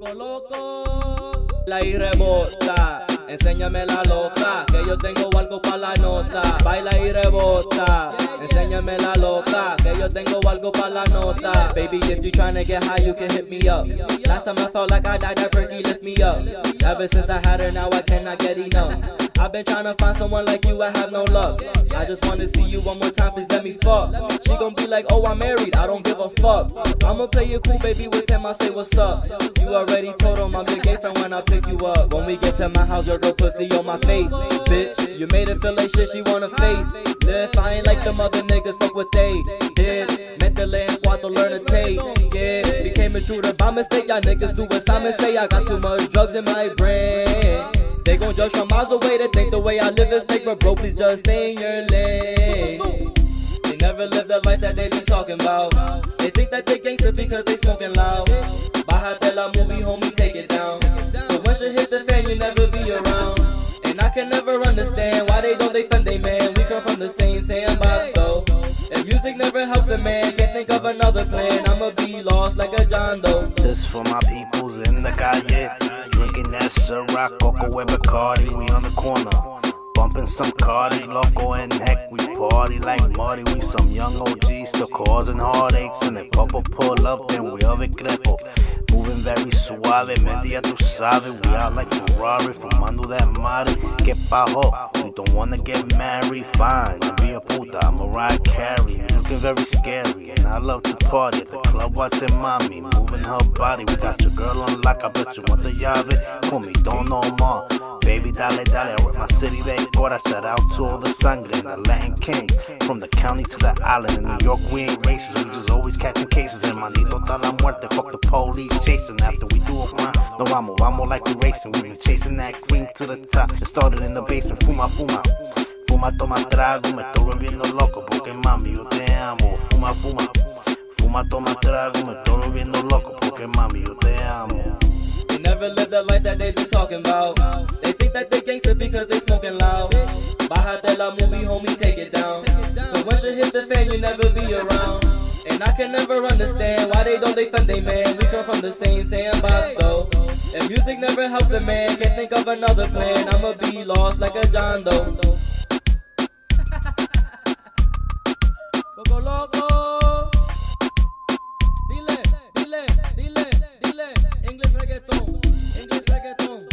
Coco loco. La y rebota, enséñame la loca, que yo tengo algo para la nota. Baila y rebota, enséñame la loca, que yo tengo algo para la nota. Baby, if you tryna get high, you can hit me up. Last time I felt like I died, that perky lift me up. Ever since I had her, now I cannot get enough. I've been tryna find someone like you, I have no luck. I just wanna see you one more time, please let me fuck. She gon' be like, oh, I'm married, I don't give a fuck. I'ma play it cool, baby, with him, I say what's up. You already told him I'm your gay friend when I pick you up. When we get to my house, your girl pussy on my face. Bitch, you made her feel like shit she wanna face. If I ain't like them other niggas, fuck what they did. Métele en cuatro, learn to take. Yeah, became a shooter by mistake. Y'all niggas do what Simon say. I got too much drugs in my brain. They gon' judge from miles away to think the way I live is fake. But bro, please just stay in your lane. They never live the life that they be talking about. They think that they gangster because they smoking loud. Bájate la movie, homie, take it down. But when shit hit the fan, you never be around. And I can never understand why they don't defend they man. We come from the same sandbox though. If music never helps a man, can't think of another plan. I'ma be lost like a John Doe. This for my peoples in the calle, drinking that Ciroc, Coco with Bacardi. We on the corner, bumping some Cardi, loco and heck. We party like Marty. We some young OGs still causing heartaches. And if Coco pull up, then we have it crepo. Moving very suave, mente ya tú sabes. We out like Ferrari, fumando that Mari. Que pajo, we don't wanna get married. Fine, you be a puta, I'm Mariah Carey. Looking very scary, and I love to party at the club watching mommy, moving her body. We got your girl on lock, I bet you want the llave. Con mi don Omar, baby dale dale. I rep my city de Cora. Shout out to all the sangre and the Latin kings. From the county to the island, in New York we ain't racist. We just always catching cases. And manito ta la muerte, fuck the police chasing. After we do a crime, no vamos like we racing. We been chasing that cream to the top. It started in the basement, fuma fuma. Fuma, toma trago, me estoy volviendo loco. Porque mami, yo te amo. Fuma, fuma. Fuma, toma trago, me estoy volviendo loco. Porque mami, yo te amo. They never live the life that they be talking about. They think that they gangster because they smoking loud. Bájate la movie, homie, take it down. But when shit hit the fan, you never be around. And I can never understand why they don't defend they man. We come from the same sandbox though. If music never helps a man, can't think of another plan. I'ma be lost like a John Doe. Coco loco. Dile, English reggaeton, English reggaeton.